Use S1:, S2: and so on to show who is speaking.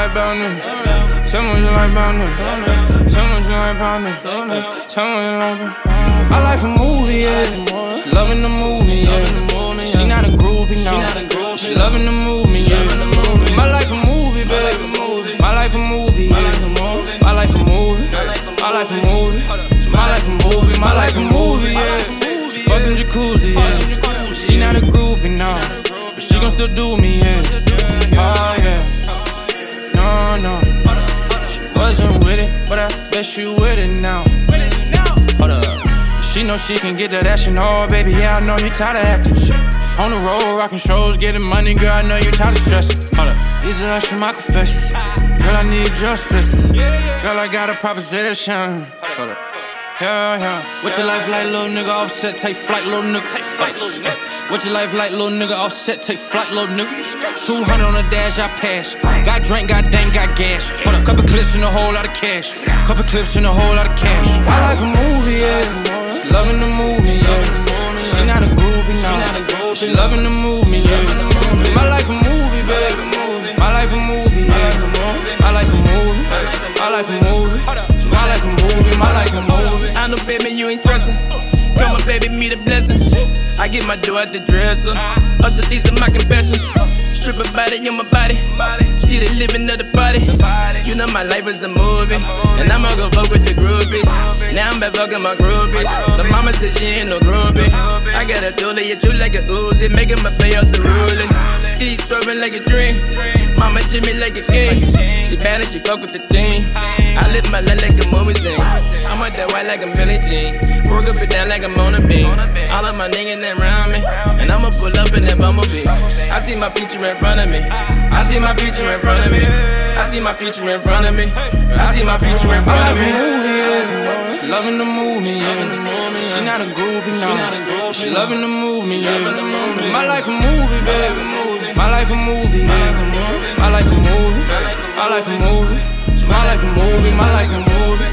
S1: like about me. Tell me what you like about me. Tell me what you like about me. Tell me what you like about me. I like a movie, yeah. She loving the movie, yeah. She not a groupie, no. She loving the movie, yeah. My life a movie, baby. My life a movie, yeah. My life a movie. My life a movie. My life a movie. My life a movie, yeah. She fucking jacuzzi, yeah. She not a groupie, no. But she gon' still do me, yeah. Oh, yeah. No. She wasn't with it, but I bet she with it now. Hold up. She know she can get that action, oh baby, yeah, I know you tired of acting. On the road, rocking shows, getting money, girl, I know you tired of stressing. Hold up, these are actually my confessions. Girl, I need justice. Girl, I got a proposition. Hold up. Yeah. What your life like, little nigga? Offset, take flight, little nigga. Take flight, little nigga. What your life like, little nigga? Offset, take flight, little nigga. 200 on the dash, I pass. Got drink, got dank, got gas. Hold up, couple clips and a whole lot of cash. Couple clips and a whole lot of cash. My life a movie, yeah. She loving the movie, yeah. She not a groupie, no. She loving the movie, yeah. My life a movie, baby. My life a movie, yeah. My life a movie. My life a movie. My life a movie. My life a movie.
S2: I know, baby, you ain't trustin'. Come on, baby, me the blessing. I get my dough at the dresser. Also, these are my confessions. Strip a body on my body. See the living of the body. You know my life is a movie, and I'ma go fuck with the groupies. Now I'm back fucking my groupies. The mama said she ain't no groupie. I got a tool, you shoot like a Uzi, making my pay off the ruling. He's throwing like a dream. Mama treat me like a king. She bad and she fuck with the team. I live my life like a movie scene. I'm with that white like a Millie Jean. Work up and down like I'm on a beam. All of my niggas that round me, and I'ma pull up in that bumblebee. I see my future in front of me. I see my future in front of me. I see my future in front of me. I see my future in front of me.
S1: She loving the movie, yeah. She not a groupie, no. She loving the movie, yeah. My life a movie, baby. My life a movie, yeah. My life a movie. My life a movie. My life a movie. My life a movie.